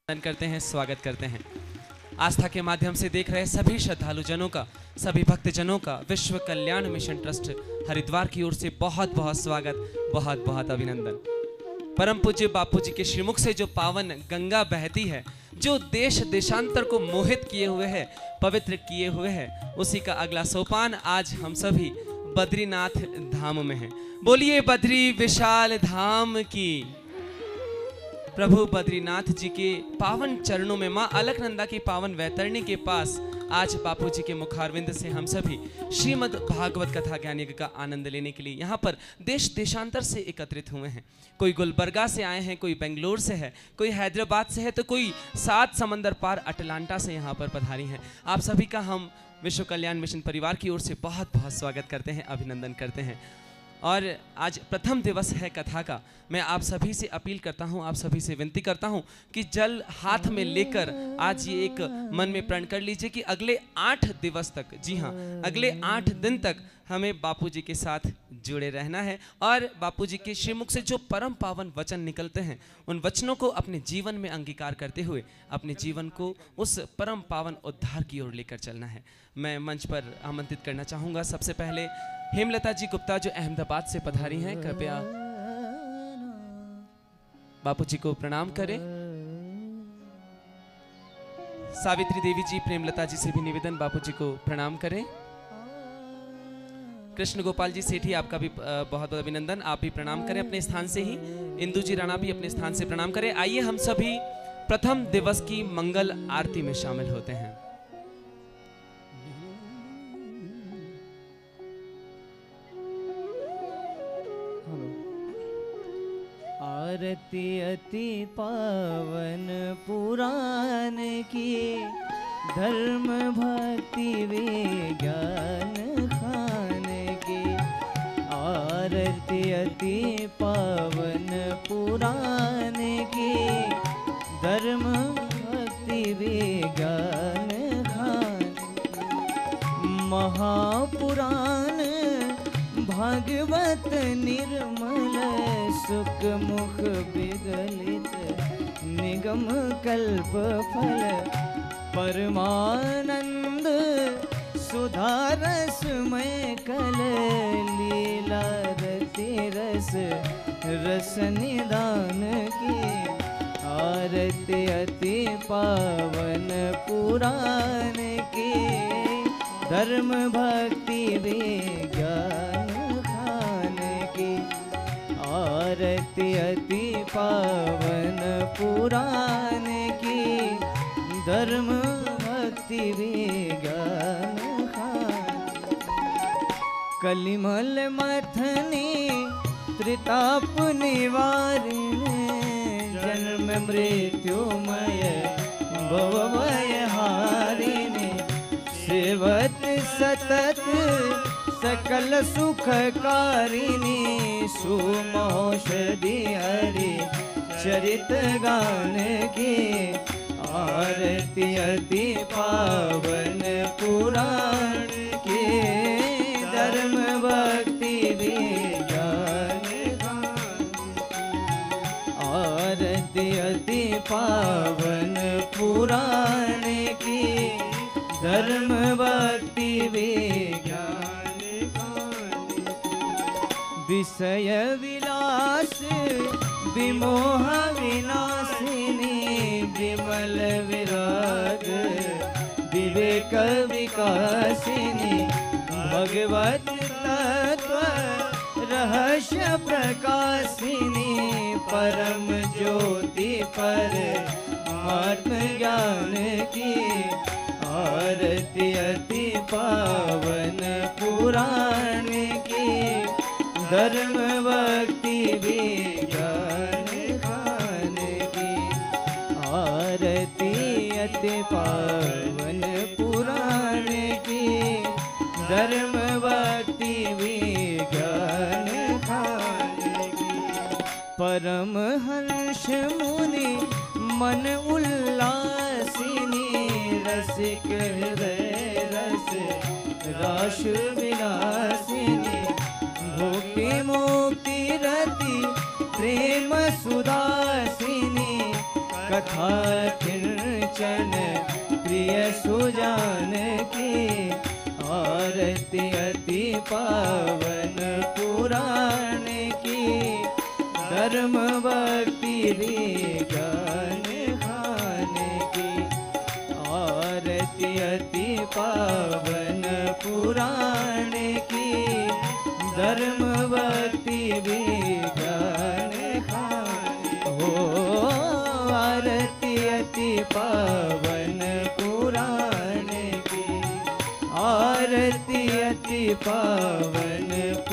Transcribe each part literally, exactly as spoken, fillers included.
करते हैं, स्वागत करते हैं। आस्था के माध्यम से देख रहे सभी श्रद्धालु जनों का, सभी भक्तजनों का विश्व कल्याण मिशन ट्रस्ट हरिद्वार की ओर से बहुत बहुत स्वागत, बहुत बहुत अभिनंदन। परम पूज्य बापू जी के श्रीमुख से जो पावन गंगा बहती है, जो देश देशांतर को मोहित किए हुए है, पवित्र किए हुए है, उसी का अगला सोपान आज हम सभी बद्रीनाथ धाम में हैं। बोलिए बद्री विशाल धाम की। प्रभु बद्रीनाथ जी के पावन चरणों में, माँ अलकनंदा की पावन वैतरणी के पास आज बापू जी के मुखारविंद से हम सभी श्रीमद् भागवत कथा ज्ञान यज्ञ का आनंद लेने के लिए यहाँ पर देश देशांतर से एकत्रित हुए हैं। कोई गुलबर्गा से आए हैं, कोई बेंगलोर से है, कोई हैदराबाद से है, तो कोई सात समंदर पार अटलांटा से यहाँ पर पधारी हैं। आप सभी का हम विश्व कल्याण मिशन परिवार की ओर से बहुत बहुत स्वागत करते हैं, अभिनंदन करते हैं। और आज प्रथम दिवस है कथा का। मैं आप सभी से अपील करता हूं, आप सभी से विनती करता हूं कि जल हाथ में लेकर आज ये एक मन में प्रण कर लीजिए कि अगले आठ दिवस तक, जी हाँ, अगले आठ दिन तक हमें बापूजी के साथ जुड़े रहना है और बापूजी के श्रीमुख से जो परम पावन वचन निकलते हैं, उन वचनों को अपने जीवन में अंगीकार करते हुए अपने जीवन को उस परम पावन उद्धार की ओर लेकर चलना है। मैं मंच पर आमंत्रित करना चाहूँगा सबसे पहले हेमलता जी गुप्ता, जो अहमदाबाद से पधारी हैं। कृपया बापूजी को प्रणाम करें। सावित्री देवी जी, प्रेमलता जी से भी निवेदन, बापूजी को प्रणाम करें। कृष्ण गोपाल जी सेठी, आपका भी बहुत बहुत अभिनंदन, आप भी प्रणाम करें अपने स्थान से ही। इंदु जी राणा भी अपने स्थान से प्रणाम करें। आइए हम सभी प्रथम दिवस की मंगल आरती में शामिल होते हैं। आरती अति पावन पुराण की, धर्म भक्ति विज्ञान खान की। आरती अति पावन पुराण की, धर्म भक्ति विज्ञान खान की। महापुराण भागवत निर्मल, सुख मुख विगलित निगम कल्प फल। परमानंद सुधारस में कल, लीला रति रस रस निदान की। आरती अति पावन पुराण की, धर्म भक्ति विज्ञान खान की। आरती अति पावन पुराण की, धर्म भक्ति विज्ञान खान। कलिमल मथनी त्रिताप निवारिणी, जन्म मृत्युमय भवभय हारिणी। सेवत सतत सकल सुखकारिणी, सुमौषधि हरि चरित गान की। आरती अति पावन पुराण की, धर्म भक्ति विज्ञान गान। आरती अति पावन पुराण की, धर्म भक्ति विज्ञान गान। विषय विलास विमोह विनाशिनी, विमल विराग विवेक विकासिनी। भगवत तत्व रहस्य प्रकाशिनी, परम ज्योति पर आत्म ज्ञान की। आरती अति पावन पुराण की, धर्म भक्ति विज्ञान खान की। आरती अति पावन पुराण की, धर्म भक्ति विज्ञान खान की। परम हर्ष मुनि मन उल्लासिनी, रसिक हृदय रस राश विलासिनी। भोक्ति मुक्ति रति प्रेम सुदासिनी, कथा हाकिंचन प्रिय सुजान की आरती अति पावन पुराण की धर्म भक्ति विज्ञान खान की आरती अति पावन पुराण की धर्म भक्ति विज्ञान खान हो आरती अति पावन पुराण की आरती अति पावन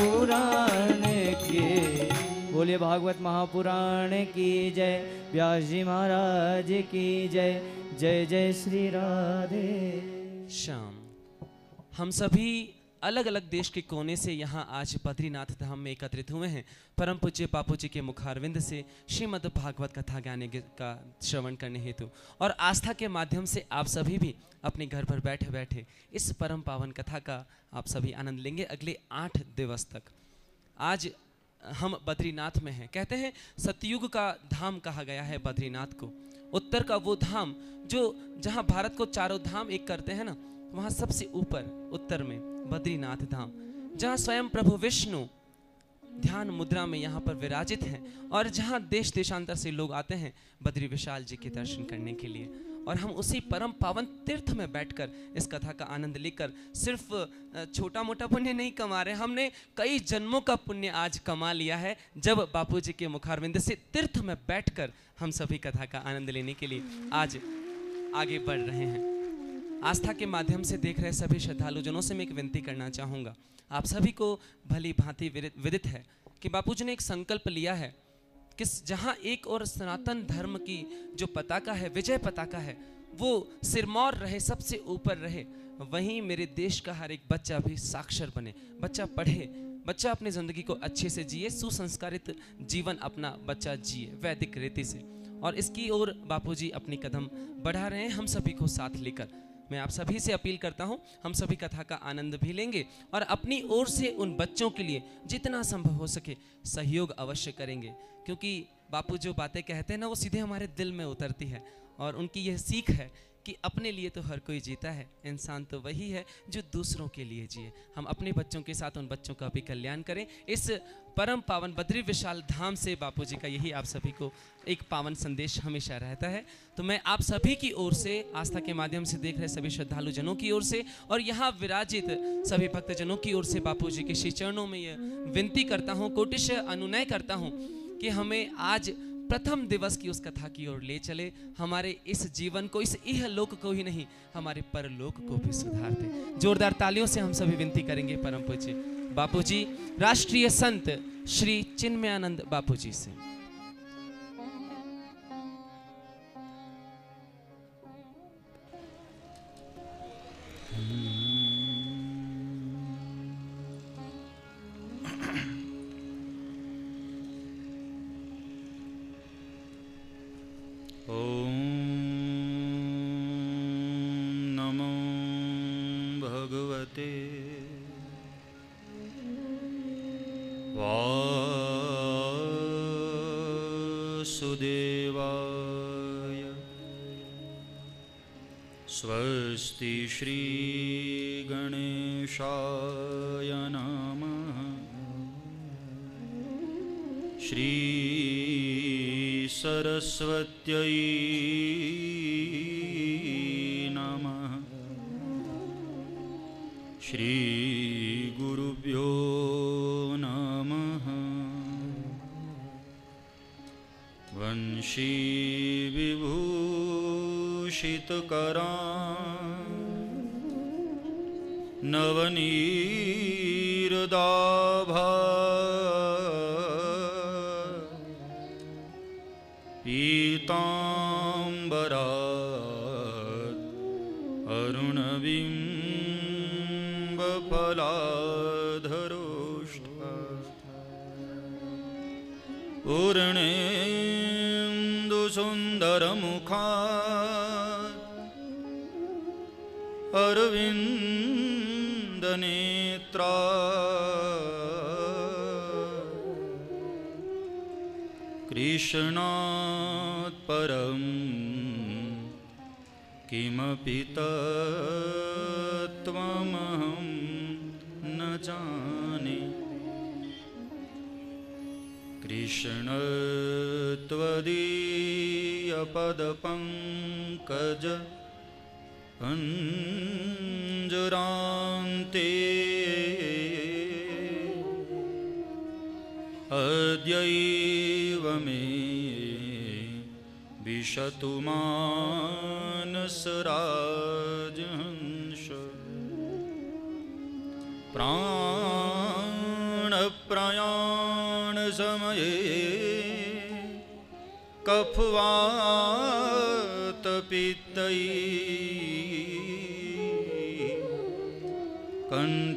पुराण की। बोलिए भागवत महापुराण की जय, व्यास जी महाराज की जय, जय जय श्री राधे श्याम। हम सभी अलग अलग देश के कोने से यहाँ आज बद्रीनाथ धाम में एकत्रित हुए हैं परम पूज्य बापू जी के मुखारविंद से श्रीमद् भागवत कथा ज्ञान का श्रवण करने हेतु और आस्था के माध्यम से आप सभी भी अपने घर पर बैठे बैठे इस परम पावन कथा का आप सभी आनंद लेंगे अगले आठ दिवस तक। आज हम बद्रीनाथ में हैं। कहते हैं सतयुग का धाम कहा गया है बद्रीनाथ को, उत्तर का वो धाम जो जहाँ भारत को चारों धाम एक करते हैं ना, वहाँ सबसे ऊपर उत्तर में बद्रीनाथ धाम, जहाँ स्वयं प्रभु विष्णु ध्यान मुद्रा में यहाँ पर विराजित हैं और जहाँ देश देशांतर से लोग आते हैं बद्री विशाल जी के दर्शन करने के लिए। और हम उसी परम पावन तीर्थ में बैठकर इस कथा का आनंद लेकर सिर्फ छोटा मोटा पुण्य नहीं कमा रहे, हमने कई जन्मों का पुण्य आज कमा लिया है जब बापू जी के मुखारविंद से तीर्थ में बैठकर हम सभी कथा का आनंद लेने के लिए आज आगे बढ़ रहे हैं। आस्था के माध्यम से देख रहे सभी श्रद्धालुजनों से मैं एक विनती करना चाहूँगा। आप सभी को भली भांति विदित है कि बापूजी ने एक संकल्प लिया है कि जहाँ एक और सनातन धर्म की जो पताका है, विजय पताका है, वो सिरमौर रहे, सबसे ऊपर रहे, वहीं मेरे देश का हर एक बच्चा भी साक्षर बने, बच्चा पढ़े, बच्चा अपनी ज़िंदगी को अच्छे से जिए, सुसंस्कारित जीवन अपना बच्चा जिए वैदिक रीति से। और इसकी ओर बापूजी अपनी कदम बढ़ा रहे हैं हम सभी को साथ लेकर। मैं आप सभी से अपील करता हूं, हम सभी कथा का आनंद भी लेंगे और अपनी ओर से उन बच्चों के लिए जितना संभव हो सके सहयोग अवश्य करेंगे, क्योंकि बापू जो बातें कहते हैं ना वो सीधे हमारे दिल में उतरती है। और उनकी यह सीख है कि अपने लिए तो हर कोई जीता है, इंसान तो वही है जो दूसरों के लिए जिए। हम अपने बच्चों के साथ उन बच्चों का भी कल्याण करें। इस परम पावन बद्री विशाल धाम से बापूजी का यही आप सभी को एक पावन संदेश हमेशा रहता है। तो मैं आप सभी की ओर से, आस्था के माध्यम से देख रहे सभी श्रद्धालु जनों की ओर से और यहाँ विराजित सभी भक्तजनों की ओर से बापूजी के श्री चरणों में यह विनती करता हूँ, कोटिश अनुनय करता हूँ कि हमें आज प्रथम दिवस की उस कथा की ओर ले चले। हमारे इस जीवन को, इस इह लोक को ही नहीं, हमारे परलोक को भी सुधार दे। जोरदार तालियों से हम सभी विनती करेंगे परम पूज्य बापूजी राष्ट्रीय संत श्री चिन्मयानंद बापूजी से। ओम नमो भगवते वासुदेवाय। स्वस्ति श्री गणेशाय नमः। श्री सरस्वत्यै नमः। श्री गुरुभ्यो नमः। वंशी विभूषितकरान् नवनीरदाभा पीताम्बरात् अरुणबिम्बफलाधरोष्ठात् पूर्णेन्दुसुन्दरमुखात् अरविन्दनेत्रात् कृष्णात् परम् किमपि तत्त्वमहं न जाने कृष्ण त्वदीयपदपङ्कज अञ्जरान्ते अद्यैव मे विशतु मानसराजहंस प्राणप्रयाणसमये कफवातपित्तैः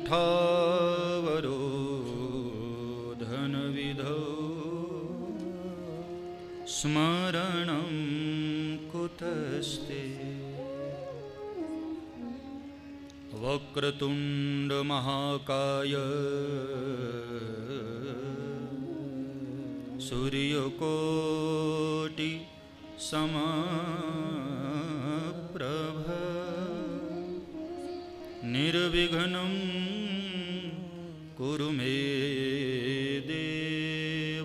कण्ठावरोधनविधौ स्मरणं कुतस्ते वक्रतुण्डमहाकाय सूर्यकोटि समप्रभ निर्विघ्नं कुरु मे देव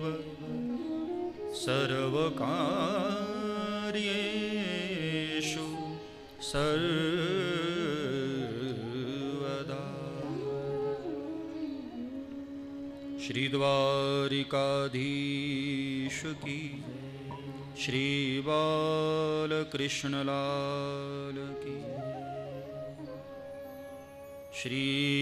सर्वकार्येषु सर्वदा। श्री द्वारिकाधीश की, श्री बालकृष्ण लाल की, श्री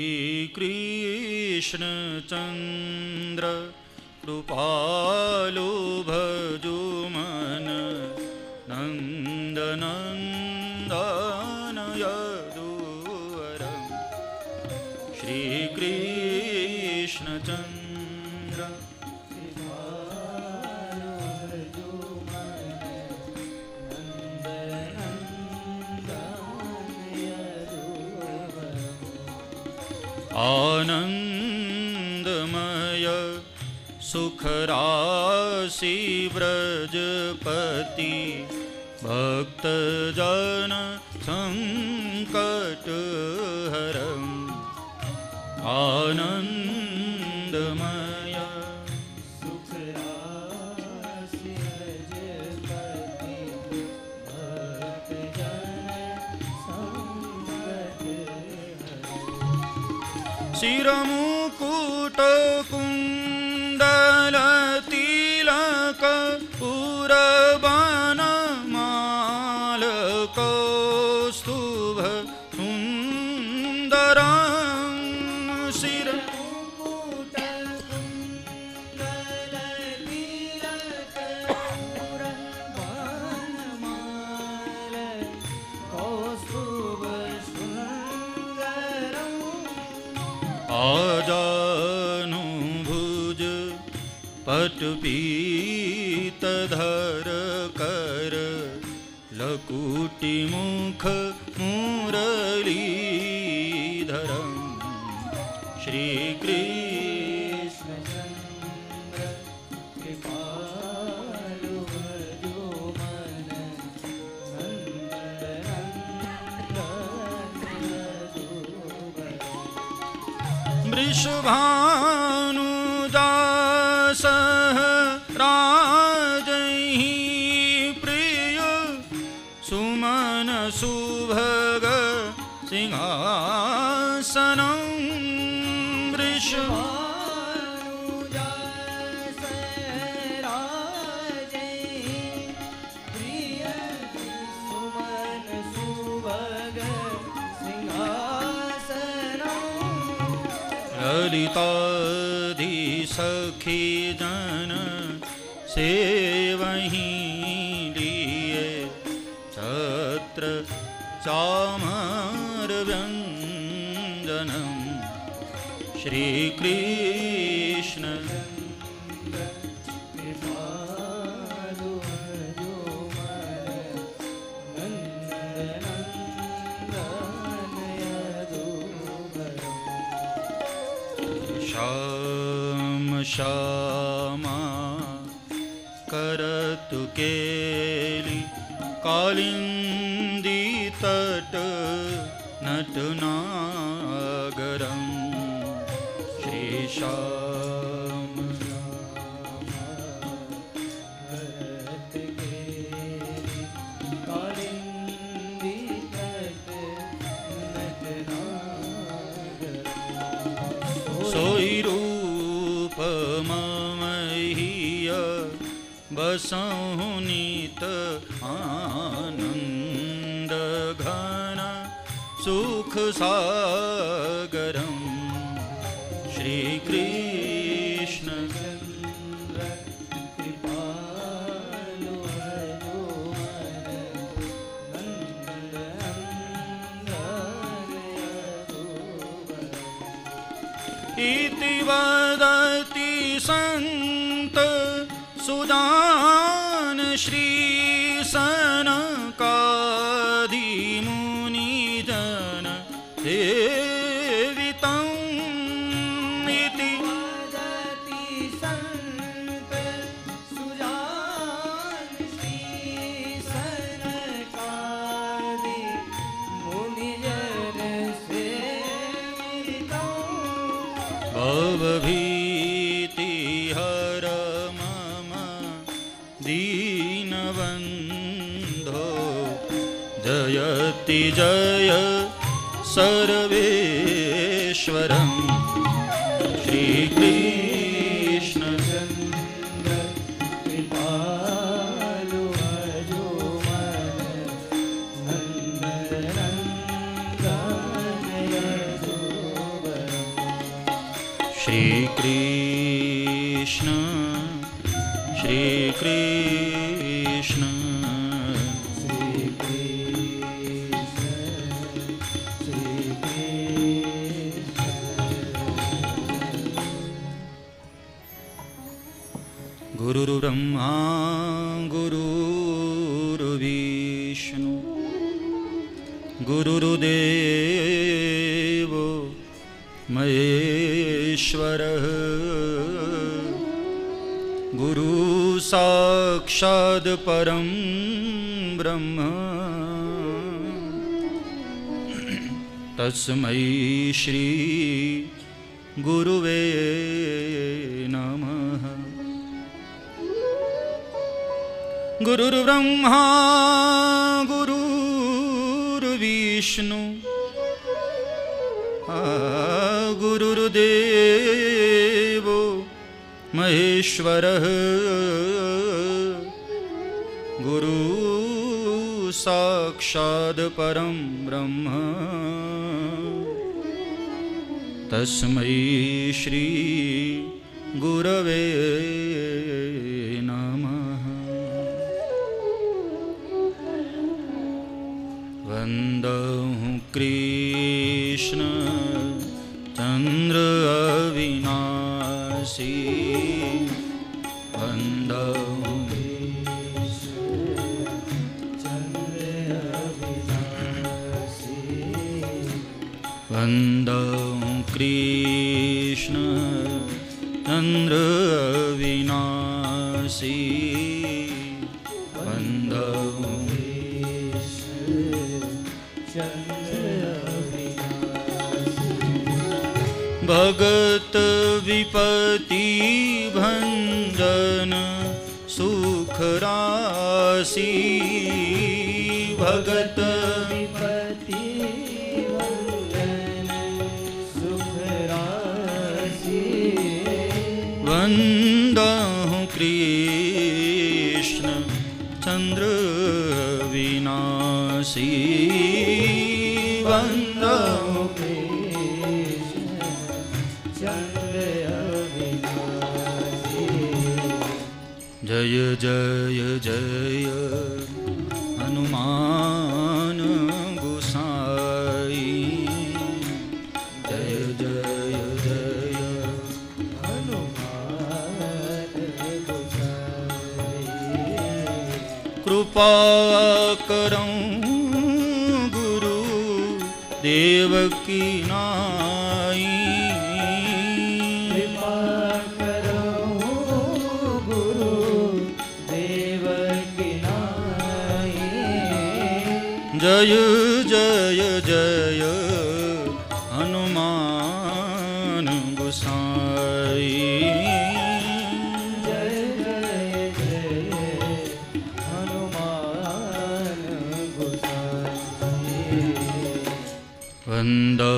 कृष्ण चंद्र कृपालु भजो मन नंदनंदन यदुवरं श्री कृष्ण चंद्र आनंदमय सुखराशि व्रजपति भक्तजन संकटहरं आनंदमय सुखराशि व्रजपति भक्तजन संकटहरं शिरमुकुट कुंडल तिलक पुरबन माल कौस्तुभ सुंदरं शिरमुकुट कुंडल तिलक पुरबन माल कौस्तुभ सुंदरं आजानुभुज पटपीतधर कर लकुटिमुख मुरलीधरं श्रीकृष्ण कृष्णचन्द्र कृपालु भजो मन नन्दनन्दन वृषभानुदासः राजैः प्रिय सुमन सुभग सिंहासनं वृषभ ललिताधिसखी जन सेवहि लिए छत्र चामर व्यंजनं श्रीकृष्ण श्याम श्यामा करतु केली कालिंदित तट नटनागरं श्रीशाम सोई रूप ममहिय बसहु नीत आनंद घन सुख सागरं श्री कृष्ण इति वदति संत सुदान श्री सनकादि मुनिजन सेवितं इति वदति संत सुजान श्री सनकादि मुनिजन सेवितं भवभीति हर मम दीनबन्धो जयति जय सर्वेश्वरं श्रीकृष्ण कृपालु भजो मन नन्दनन्दन यशोवरम् श्रीकृष्ण श्रीकृष्ण गुरुर्ब्रह्मा गुरुर्विष्णु गुरुर्देवो महेश्वरः गुरु साक्षात् परं ब्रह्म तस्मै श्री गुरुवे नमः। गुरुर्ब्रह्मा गुरुर्विष्णु गुरुर्देवो महेश्वरः गुरु साक्षात् परं ब्रह्म तस्मै श्री गुरवे नमः। वन्दहु कृष्ण चन्द्र अविनाशी वन्दहु वन्दहु कृष्ण चन्द्र अविनाशी वन्दहु भगत विपति भंजन सुख राशि भगत विपति भंजन सुख राशि वन्दहु कृष्ण चन्द्र विनाशी वन्दहु जय जय जय हनुमान गोसाई जय जय जय हनुमान गोसाई कृपा करौ गुरु देव की नाई जय जय हनुमान गोसाई। जय जय जय हनुमान गोसाई। वंदौ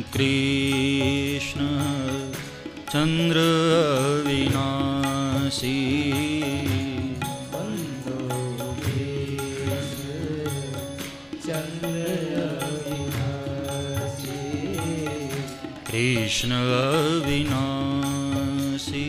कृष्ण चंद्र अविनाशी। कृष्ण अविनाशी।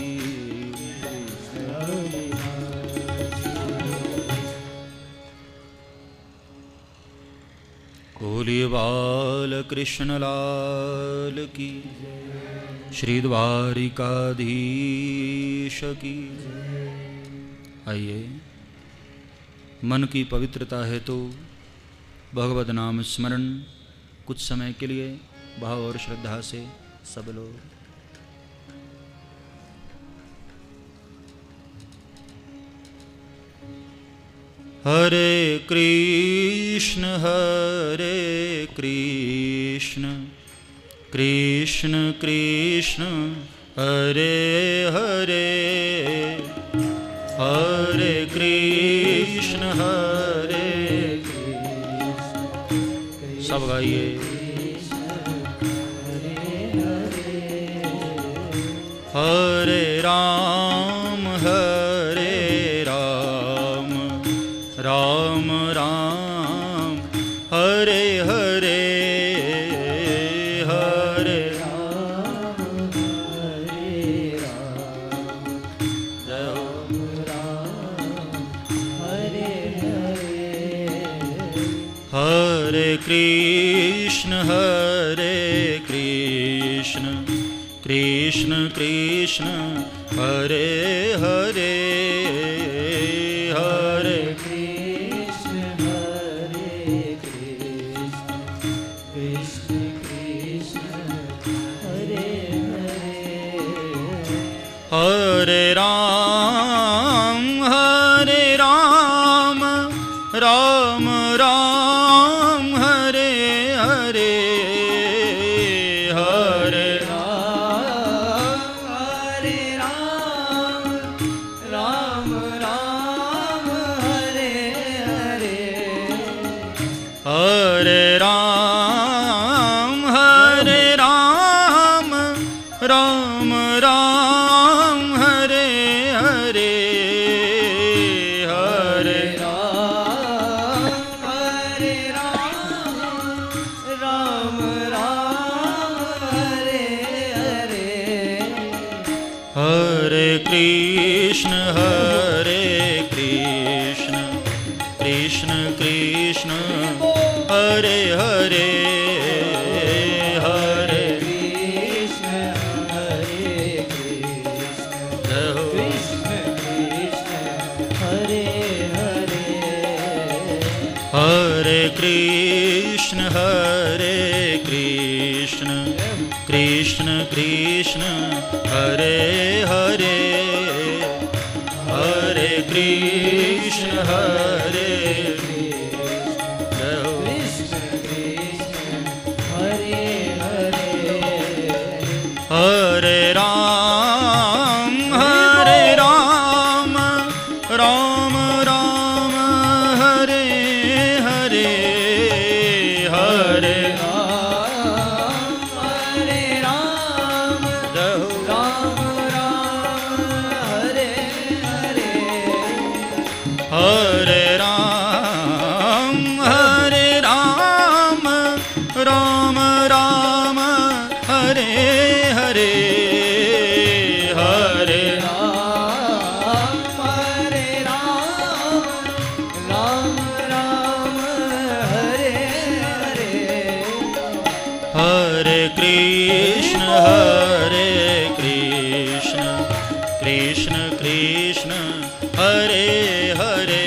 बोलिए बाल कृष्ण लाल की, श्री द्वारिकाधीश की। आइए, मन की पवित्रता है तो भगवत नाम स्मरण कुछ समय के लिए भाव और श्रद्धा से सब लोग। हरे कृष्ण हरे कृष्ण कृष्ण कृष्ण हरे हरे, हरे कृष्ण हरे कृष्ण। सब गाइए। हरे राम हरे राम राम राम हरे हरे, हरे राम हरे राम राम राम हरे हरे। हरे कृष्ण हरे कृष्ण कृष्ण कृष्ण हरे हरे, हरे कृष्ण हरे कृष्ण कृष्ण कृष्ण हरे हरे। हरे राम हरे राम राम राम हरे हरे, हरे हरे राम हरे राम राम राम हरे हरे, हरे राम हरे राम राम राम हरे हरे। हरे कृष्ण हरे कृष्ण कृष्ण कृष्ण हरे हरे, हरे कृष्ण हरे कृष्ण कृष्ण कृष्ण हरे हरे। हरे कृष्ण हरे कृष्ण कृष्ण कृष्ण हरे हरे, हरे कृष्ण हरे हरे राम हरे राम राम राम हरे हरे, हरे राम हरे राम राम राम हरे हरे। हरे राम हरे राम राम राम हरे हरे, हरे राम हरे राम राम राम हरे हरे। हरे कृष्ण हरे कृष्ण कृष्ण कृष्ण हरे हरे,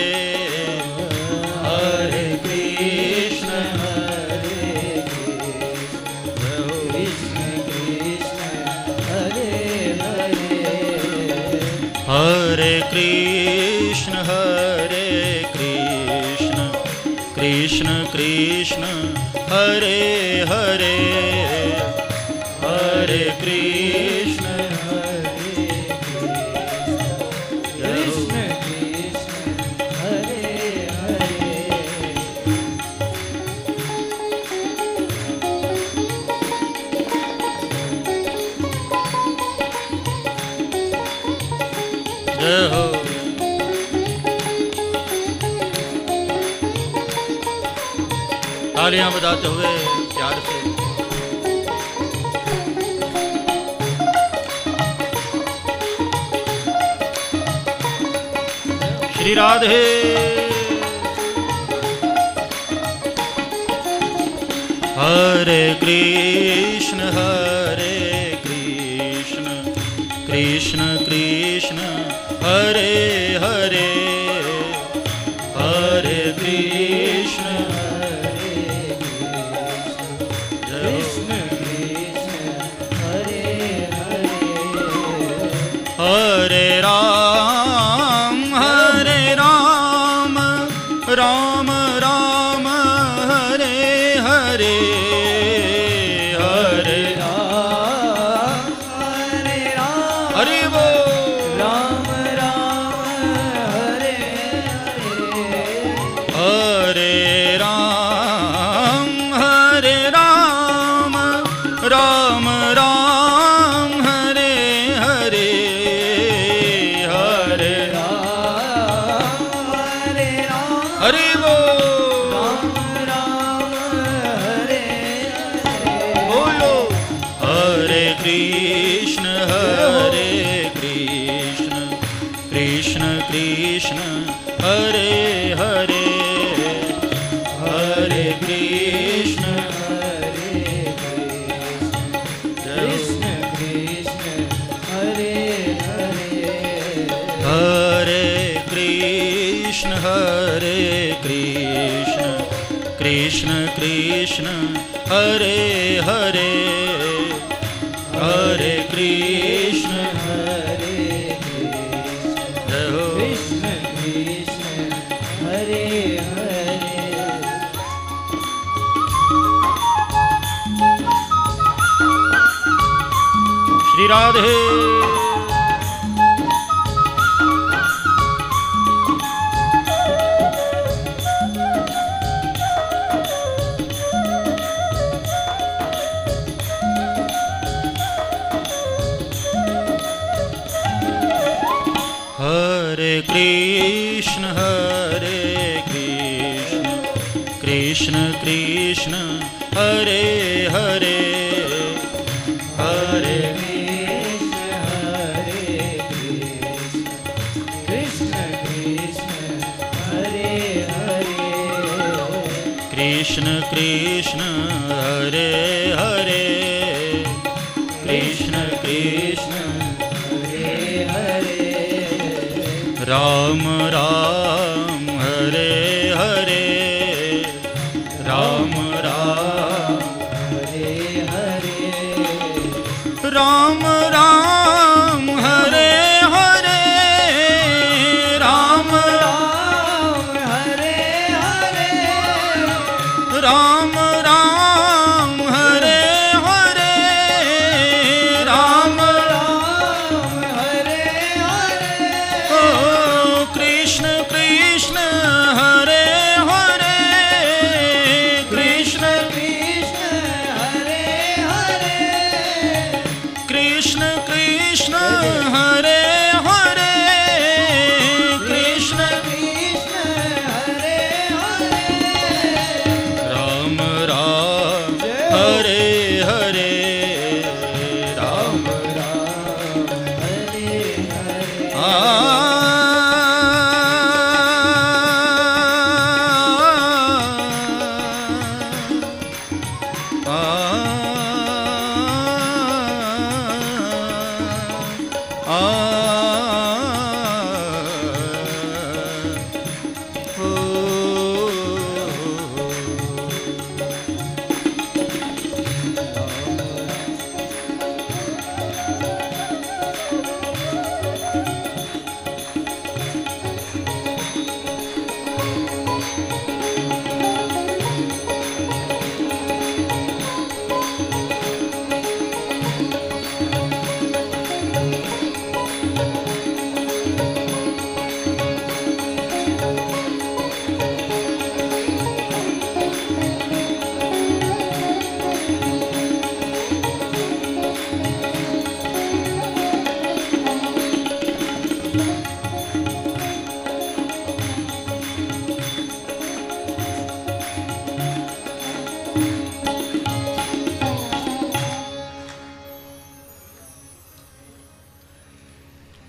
हरे कृष्ण हरे कृष्ण कृष्ण हरे हरे। हरे कृष्ण हरे कृष्ण कृष्ण कृष्ण हरे हरे हरे कृष्ण कृष्ण कृष्ण हरे हरे जय हो। तालियां बजाते हुए प्यार से श्री राधे। हरे कृष्ण हरे कृष्ण कृष्ण कृष्ण हरे हरे हरे कृष्ण कृष्ण कृष्ण हरे हरे हरे राम हरे राम राम राम हरे हरे हरे राम हरे राम हरि बोल। राम राम हरे हरे हरे राम हरे राम राम राम हरे हरे हरे राम हरे राम हरि बोल। राम राम हरे हरे बोलो हरे कृष्ण हरे कृष्ण कृष्ण कृष्ण हरे हरे हरे कृष्ण हरे कृष्ण कृष्ण हरे हरे हरे कृष्ण हरे कृष्ण कृष्ण कृष्ण हरे हरे हरे कृष्ण हरे जय हो। कृष्ण कृष्ण हरे हरे श्री राधे। हरे कृष्ण हरे कृष्ण कृष्ण कृष्ण हरे हरे हरे कृष्ण हरे कृष्ण कृष्ण हरे हरे कृष्ण कृष्ण हरे हरे कृष्ण कृष्ण हरे हरे राम राम हरे हरे राम राम हरे हरे राम राम हरे हरे राम राम हरे हरे राम राम हरे हरे राम राम हरे हरे ओ कृष्ण कृष्ण हरे हरे कृष्ण कृष्ण हरे हरे कृष्ण कृष्ण हरे हरे कृष्ण कृष्ण हरे हरे राम राम हरे हरे राम राम हरे हरे आ आ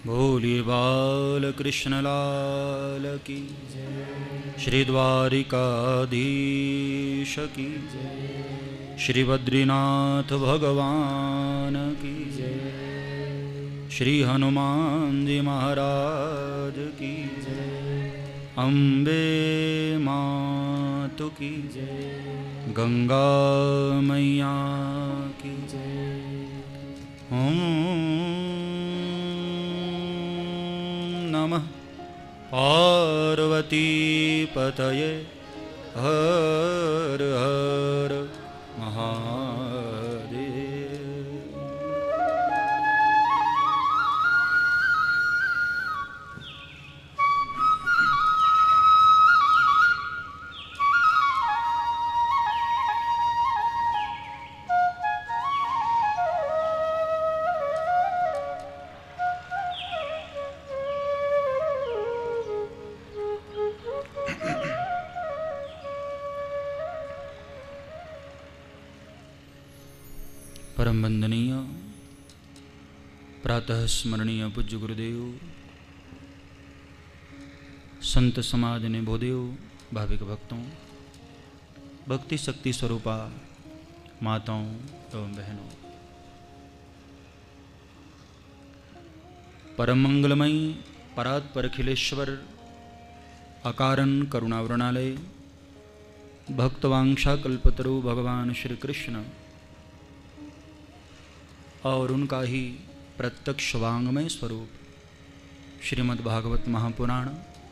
बोलिए बाल कृष्ण लाल की, श्री द्वारिकाधीश की, श्री बद्रीनाथ भगवान की, श्री हनुमान जी महाराज की, अम्बे मातु की, गंगा मैया की। ओम नमः पार्वती पतये, हर हर महादेव। परम वंदनीय प्रातः स्मरणीय पूज्य गुरुदेव, संत समाज ने भोदेव, भाविक भक्तों, भक्ति शक्ति स्वरूपा माताओं एवं बहनों, परम मंगलमयी परात्पर अखिलेश्वर अकारण करुणावृणालय भक्तवांक्षा कल्पतरु भगवान श्री कृष्ण और उनका ही प्रत्यक्ष वांगमय स्वरूप श्रीमद् भागवत महापुराण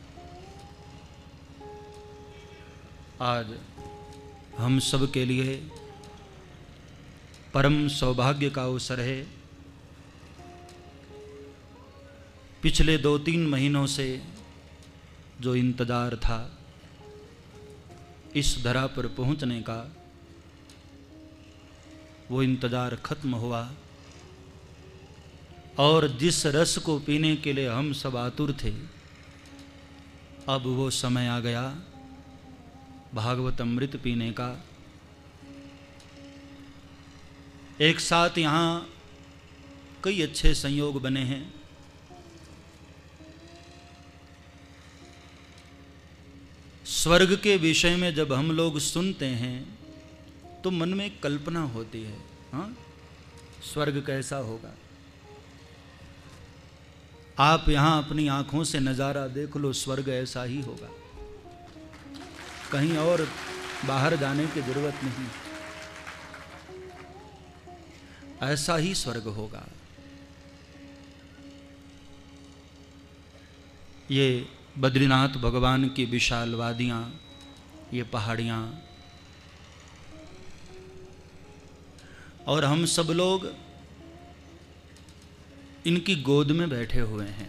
आज हम सब के लिए परम सौभाग्य का अवसर है। पिछले दो तीन महीनों से जो इंतजार था इस धरा पर पहुंचने का, वो इंतजार खत्म हुआ और जिस रस को पीने के लिए हम सब आतुर थे, अब वो समय आ गया भागवत अमृत पीने का। एक साथ यहाँ कई अच्छे संयोग बने हैं। स्वर्ग के विषय में जब हम लोग सुनते हैं तो मन में कल्पना होती है, हाँ स्वर्ग कैसा होगा। आप यहाँ अपनी आंखों से नज़ारा देख लो, स्वर्ग ऐसा ही होगा, कहीं और बाहर जाने की जरूरत नहीं, ऐसा ही स्वर्ग होगा। ये बद्रीनाथ भगवान की विशाल वादियाँ, ये पहाड़ियाँ, और हम सब लोग इनकी गोद में बैठे हुए हैं।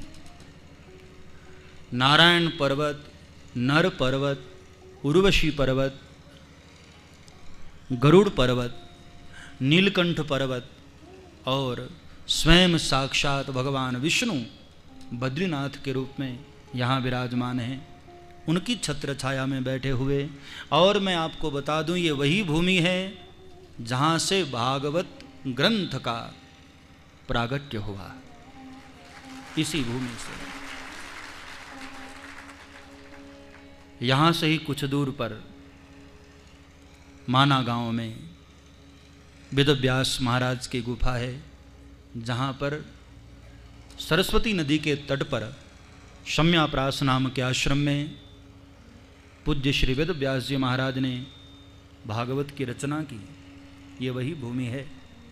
नारायण पर्वत, नर पर्वत, उर्वशी पर्वत, गरुड़ पर्वत, नीलकंठ पर्वत और स्वयं साक्षात भगवान विष्णु बद्रीनाथ के रूप में यहाँ विराजमान हैं, उनकी छत्र छाया में बैठे हुए। और मैं आपको बता दूं, ये वही भूमि है जहाँ से भागवत ग्रंथ का प्रागट्य हुआ, इसी भूमि से। यहाँ से ही कुछ दूर पर माना गांव में वेदव्यास महाराज की गुफा है, जहाँ पर सरस्वती नदी के तट पर शम्याप्रास नाम के आश्रम में पूज्य श्री वेदव्यास जी महाराज ने भागवत की रचना की। ये वही भूमि है।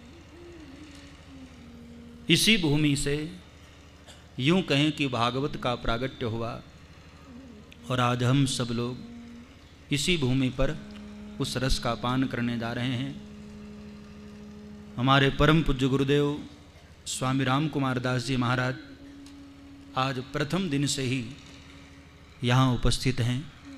इसी भूमि से यूं कहें कि भागवत का प्रागट्य हुआ, और आज हम सब लोग इसी भूमि पर उस रस का पान करने जा रहे हैं। हमारे परम पूज्य गुरुदेव स्वामी राम कुमार दास जी महाराज आज प्रथम दिन से ही यहाँ उपस्थित हैं।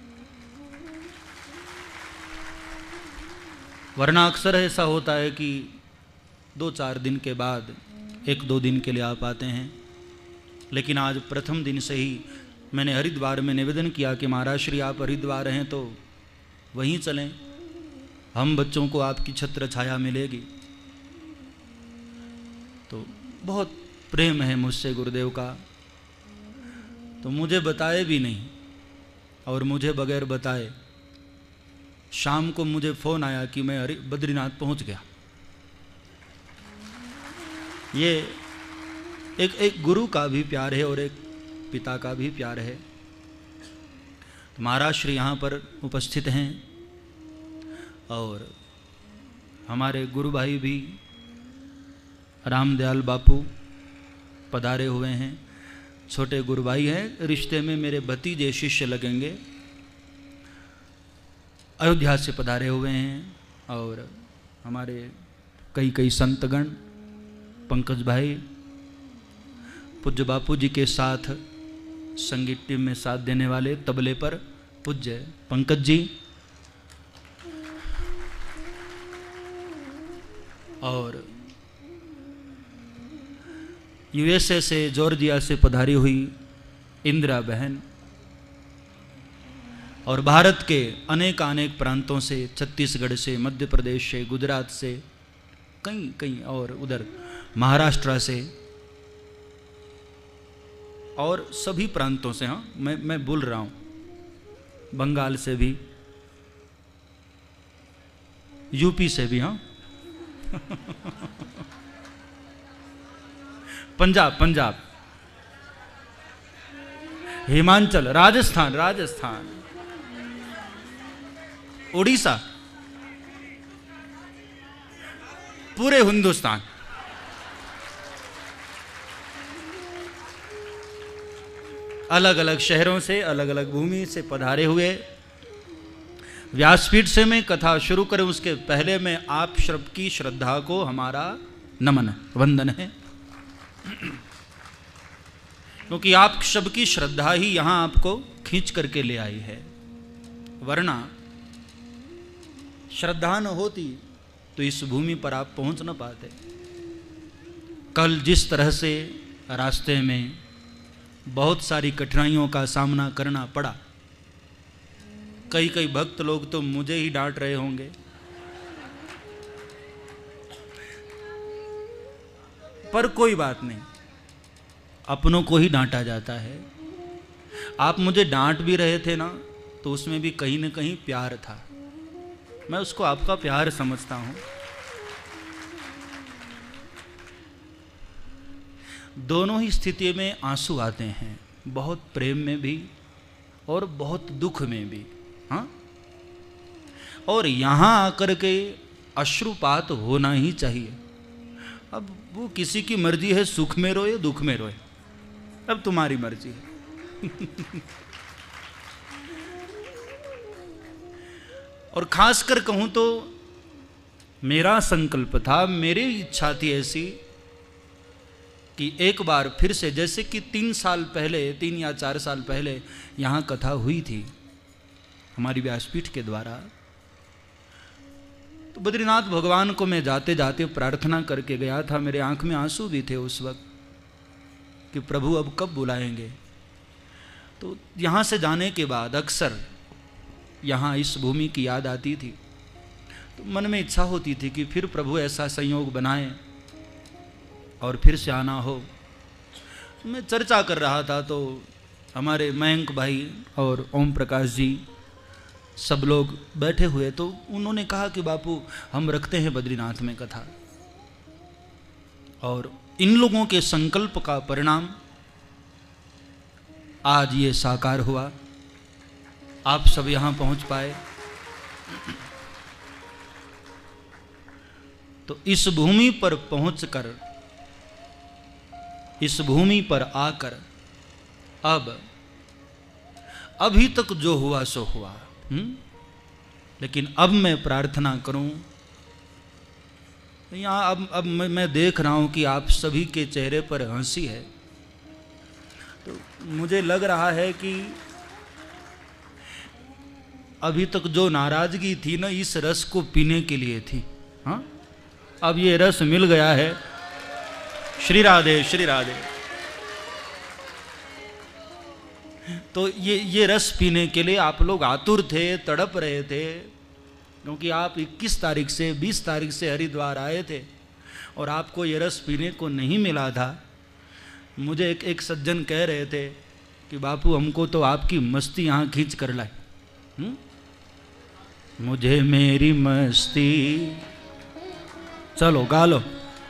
वरना अक्सर ऐसा होता है कि दो चार दिन के बाद एक दो दिन के लिए आप आते हैं, लेकिन आज प्रथम दिन से ही मैंने हरिद्वार में निवेदन किया कि महाराज श्री आप हरिद्वार हैं तो वहीं चलें, हम बच्चों को आपकी छत्र छाया मिलेगी। तो बहुत प्रेम है मुझसे गुरुदेव का, तो मुझे बताए भी नहीं और मुझे बगैर बताए शाम को मुझे फ़ोन आया कि मैं हरि बद्रीनाथ पहुंच गया। ये एक एक गुरु का भी प्यार है और एक पिता का भी प्यार है। तो महाराज श्री यहाँ पर उपस्थित हैं और हमारे गुरु भाई भी रामदयाल बापू पधारे हुए हैं। छोटे गुरु भाई हैं, रिश्ते में मेरे भतीजे शिष्य लगेंगे, अयोध्या से पधारे हुए हैं। और हमारे कई कई संतगण, पंकज भाई पूज्य बापू जी के साथ संगीत टीम में साथ देने वाले तबले पर पूज्य पंकज जी, और यूएसए से जॉर्जिया से पधारी हुई इंदिरा बहन, और भारत के अनेक अनेक प्रांतों से, छत्तीसगढ़ से, मध्य प्रदेश से, गुजरात से, कई कई और उधर महाराष्ट्र से और सभी प्रांतों से। हाँ, मैं मैं बोल रहा हूँ, बंगाल से भी, यूपी से भी, हाँ पंजाब पंजाब हिमाचल, राजस्थान राजस्थान उड़ीसा, पूरे हिंदुस्तान, अलग अलग शहरों से, अलग अलग भूमि से पधारे हुए। व्यासपीठ से मैं कथा शुरू करें उसके पहले मैं आप सबकी श्रद्धा को हमारा नमन वंदन है, क्योंकि आप सबकी श्रद्धा ही यहां आपको खींच करके ले आई है, वरना श्रद्धा न होती तो इस भूमि पर आप पहुंच न पाते। कल जिस तरह से रास्ते में बहुत सारी कठिनाइयों का सामना करना पड़ा, कई कई भक्त लोग तो मुझे ही डांट रहे होंगे, पर कोई बात नहीं, अपनों को ही डांटा जाता है। आप मुझे डांट भी रहे थे ना, तो उसमें भी कहीं न कहीं प्यार था, मैं उसको आपका प्यार समझता हूं। दोनों ही स्थिति में आंसू आते हैं, बहुत प्रेम में भी और बहुत दुख में भी। हाँ, और यहाँ आकर के अश्रुपात होना ही चाहिए। अब वो किसी की मर्जी है, सुख में रोए दुख में रोए, अब तुम्हारी मर्जी है। और खासकर कहूं तो मेरा संकल्प था, मेरी इच्छा थी ऐसी कि एक बार फिर से, जैसे कि तीन साल पहले, तीन या चार साल पहले यहाँ कथा हुई थी हमारी व्यासपीठ के द्वारा, तो बद्रीनाथ भगवान को मैं जाते जाते प्रार्थना करके गया था। मेरे आंख में आंसू भी थे उस वक्त कि प्रभु अब कब बुलाएंगे। तो यहाँ से जाने के बाद अक्सर यहाँ इस भूमि की याद आती थी, तो मन में इच्छा होती थी कि फिर प्रभु ऐसा संयोग बनाए और फिर से आना हो। मैं चर्चा कर रहा था तो हमारे मयंक भाई और ओम प्रकाश जी सब लोग बैठे हुए, तो उन्होंने कहा कि बापू हम रखते हैं बद्रीनाथ में कथा, और इन लोगों के संकल्प का परिणाम आज ये साकार हुआ, आप सब यहाँ पहुँच पाए। तो इस भूमि पर पहुँचकर, इस भूमि पर आकर, अब अभी तक जो हुआ सो हुआ, हुँ? लेकिन अब मैं प्रार्थना करूं, यहाँ अब अब मैं, मैं देख रहा हूं कि आप सभी के चेहरे पर हंसी है, तो मुझे लग रहा है कि अभी तक जो नाराजगी थी ना, इस रस को पीने के लिए थी। हाँ, अब ये रस मिल गया है। श्री राधे श्री राधे। तो ये ये रस पीने के लिए आप लोग आतुर थे, तड़प रहे थे, क्योंकि आप इक्कीस तारीख से बीस तारीख से हरिद्वार आए थे और आपको ये रस पीने को नहीं मिला था। मुझे एक एक सज्जन कह रहे थे कि बापू हमको तो आपकी मस्ती यहाँ खींच कर लाए। हुँ? मुझे मेरी मस्ती, चलो गा लो।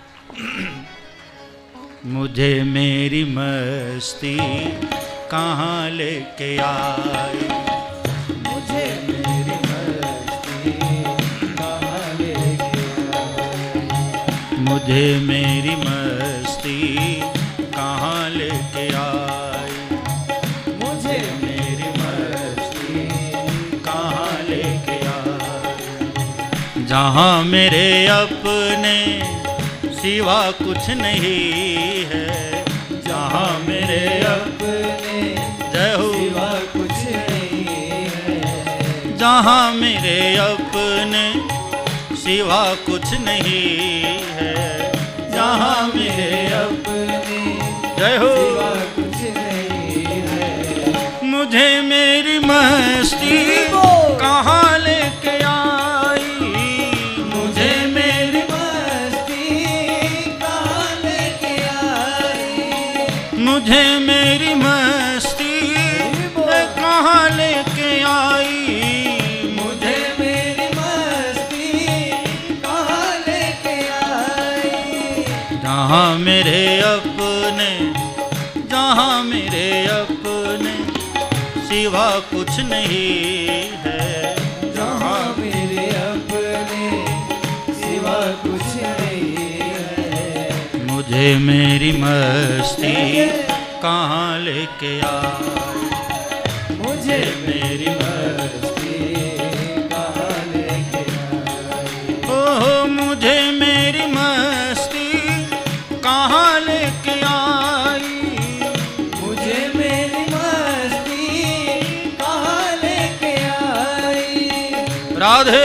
मुझे मेरी मस्ती कहाँ लेके आई, मुझे मेरी मस्ती कहाँ लेके आई, मुझे मेरी मस्ती कहाँ लेके आई, मुझे मेरी मस्ती कहाँ लेके आई। जहाँ मेरे अपने सिवा कुछ नहीं है, जहाँ मेरे अपने जय हो, सिवा कुछ नहीं है, जहाँ मेरे अपने सिवा कुछ नहीं है, जहाँ मेरे अपने जय हो, सिवा कुछ नहीं है। मुझे मेरी मस्ती कहाँ लेके आई, मुझे मेरी मस्ती कहाँ लेके आई, मुझे मेरी मस्ती कहाँ लेके आई, मुझे मेरी मस्ती कहाँ लेके आई। जहाँ मेरे अपने, जहाँ मेरे अपने सिवा कुछ नहीं है, जहाँ मेरे अपने सिवा कुछ नहीं है। मुझे मेरी मस्ती कहाँ लेके आई, मुझे मेरी मस्ती कहाँ लेके आई, ओह मुझे मेरी मस्ती कहाँ लेके आई, मुझे मेरी मस्ती कहाँ लेके आई। राधे।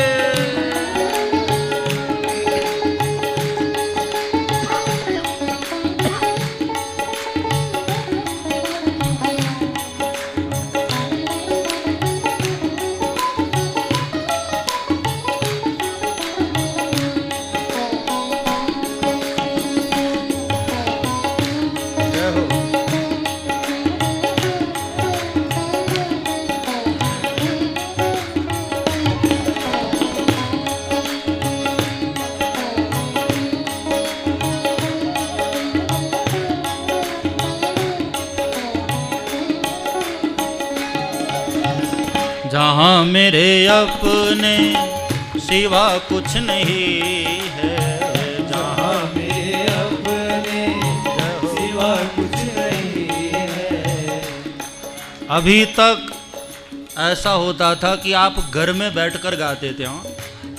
जहाँ मेरे अपने सिवा कुछ नहीं है, जहाँ मेरे अपने सिवा कुछ नहीं है। अभी तक ऐसा होता था कि आप घर में बैठकर गाते थे, हाँ,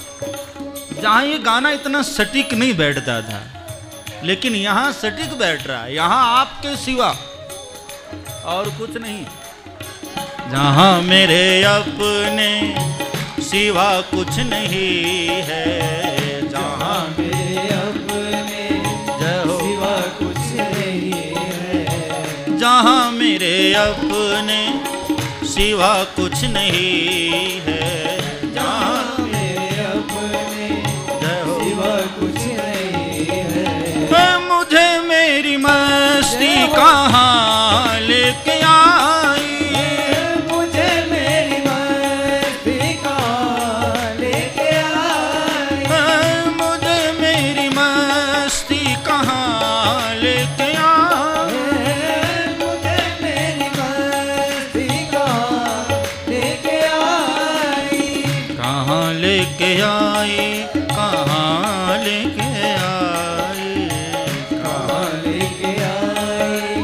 जहाँ ये गाना इतना सटीक नहीं बैठता था, लेकिन यहाँ सटीक बैठ रहा है, यहाँ आपके सिवा और कुछ नहीं। जहाँ मेरे अपने सिवा कुछ नहीं है, जहाँ मेरे अपने सिवा कुछ नहीं है। जहाँ मेरे अपने सिवा कुछ नहीं है, जहाँ मेरे अपने सिवा कुछ नहीं है। है मुझे मेरी मस्ती कहाँ लेके आई, मुझे मेरी मस्ती कहाँ लेके आई, है मुझे मेरी मस्ती कहाँ लेके आई, मुझे मेरी मस्ती कहाँ लेके आई। कहाँ लेके आई, कहाँ लेके आई, कहाँ लेके आई,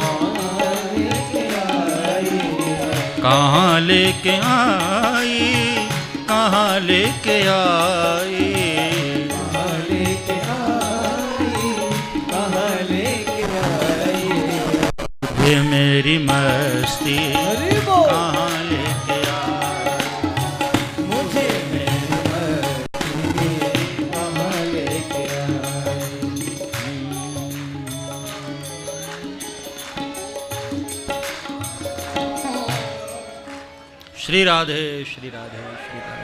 कहाँ लेके आई, कहाँ लेके आई, कहाँ लेके आई, कहाँ लेके आई, कहाँ लेके आई। ये मेरी मस्ती अरे वो कहाँ लेके आई, मुझे मेरी मस्ती कहाँ लेके आई। श्री राधे श्री राधे श्री राधे।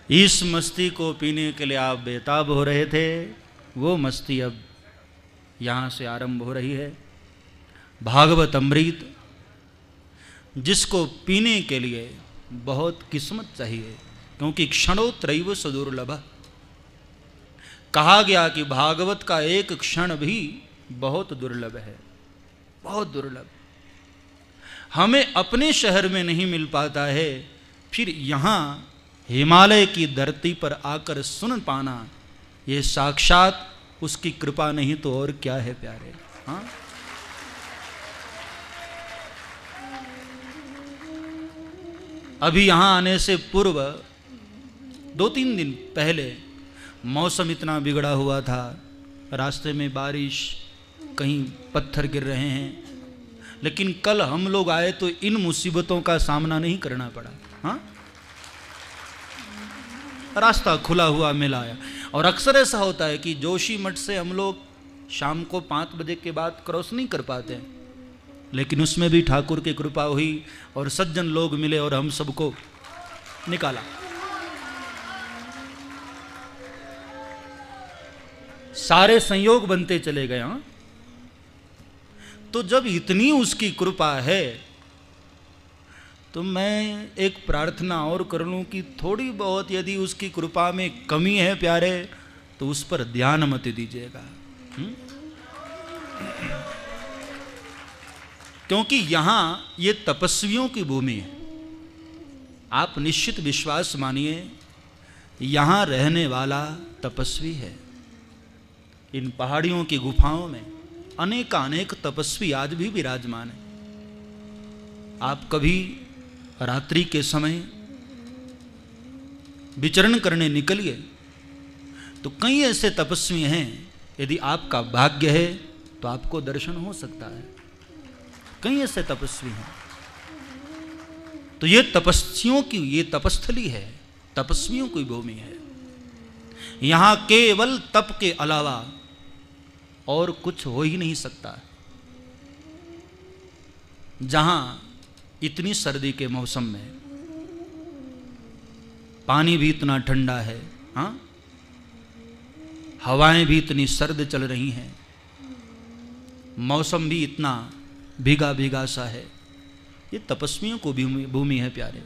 इस मस्ती को पीने के लिए आप बेताब हो रहे थे, वो मस्ती अब यहाँ से आरंभ हो रही है। भागवत अमृत जिसको पीने के लिए बहुत किस्मत चाहिए, क्योंकि क्षणोत्रैव सुदुर्लभ। कहा गया कि भागवत का एक क्षण भी बहुत दुर्लभ है, बहुत दुर्लभ। हमें अपने शहर में नहीं मिल पाता है, फिर यहाँ हिमालय की धरती पर आकर सुन पाना, ये साक्षात उसकी कृपा नहीं तो और क्या है प्यारे। हाँ, अभी यहाँ आने से पूर्व दो तीन दिन पहले मौसम इतना बिगड़ा हुआ था, रास्ते में बारिश, कहीं पत्थर गिर रहे हैं, लेकिन कल हम लोग आए तो इन मुसीबतों का सामना नहीं करना पड़ा। हाँ, रास्ता खुला हुआ मिला आया। और अक्सर ऐसा होता है कि जोशी मठ से हम लोग शाम को पाँच बजे के बाद क्रॉस नहीं कर पाते हैं, लेकिन उसमें भी ठाकुर की कृपा हुई और सज्जन लोग मिले और हम सबको निकाला। सारे संयोग बनते चले गए। हाँ, तो जब इतनी उसकी कृपा है तो मैं एक प्रार्थना और कर लूं कि थोड़ी बहुत यदि उसकी कृपा में कमी है प्यारे, तो उस पर ध्यान मत दीजिएगा। क्योंकि यहां ये तपस्वियों की भूमि है। आप निश्चित विश्वास मानिए, यहां रहने वाला तपस्वी है। इन पहाड़ियों की गुफाओं में अनेकानेक तपस्वी आज भी विराजमान है। आप कभी रात्रि के समय विचरण करने निकलिए तो कई ऐसे तपस्वी हैं, यदि आपका भाग्य है तो आपको दर्शन हो सकता है। कई ऐसे तपस्वी हैं। तो ये तपस्वियों की ये तपस्थली है, तपस्वियों की भूमि है। यहां केवल तप के अलावा और कुछ हो ही नहीं सकता। जहां इतनी सर्दी के मौसम में पानी भी इतना ठंडा है, हाँ, हवाएं भी इतनी सर्द चल रही हैं, मौसम भी इतना भीगा भीगा सा है, ये तपस्वियों को भूमि है प्यारे।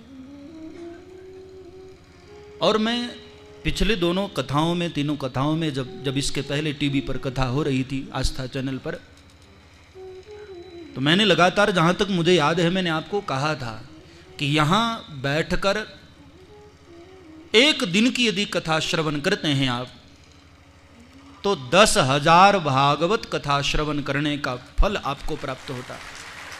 और मैं पिछले दोनों कथाओं में, तीनों कथाओं में, जब जब इसके पहले टीवी पर कथा हो रही थी आस्था चैनल पर, तो मैंने लगातार, जहां तक मुझे याद है, मैंने आपको कहा था कि यहां बैठकर एक दिन की यदि कथा श्रवण करते हैं आप, तो दस हजार भागवत कथा श्रवण करने का फल आपको प्राप्त होता है।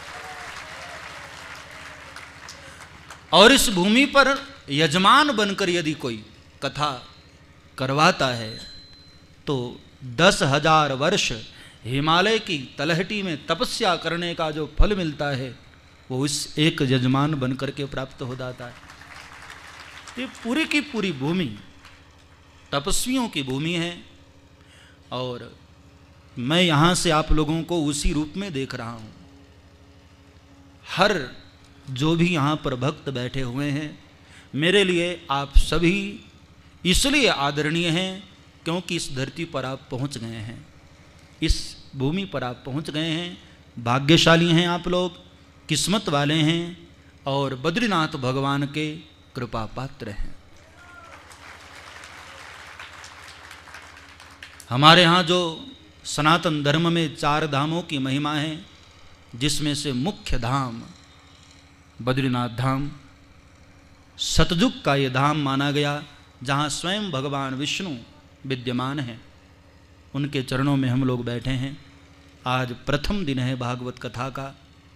और इस भूमि पर यजमान बनकर यदि कोई कथा करवाता है तो दस हजार वर्ष हिमालय की तलहटी में तपस्या करने का जो फल मिलता है वो इस एक यजमान बनकर के प्राप्त हो जाता है। ये पूरी की पूरी भूमि तपस्वियों की भूमि है। और मैं यहाँ से आप लोगों को उसी रूप में देख रहा हूँ। हर जो भी यहाँ पर भक्त बैठे हुए हैं, मेरे लिए आप सभी इसलिए आदरणीय हैं क्योंकि इस धरती पर आप पहुँच गए हैं, इस भूमि पर आप पहुँच गए हैं। भाग्यशाली हैं आप लोग, किस्मत वाले हैं और बद्रीनाथ भगवान के कृपा पात्र हैं। हमारे यहाँ जो सनातन धर्म में चार धामों की महिमा है, जिसमें से मुख्य धाम बद्रीनाथ धाम, सतयुग का ये धाम माना गया, जहाँ स्वयं भगवान विष्णु विद्यमान हैं। उनके चरणों में हम लोग बैठे हैं। आज प्रथम दिन है भागवत कथा का।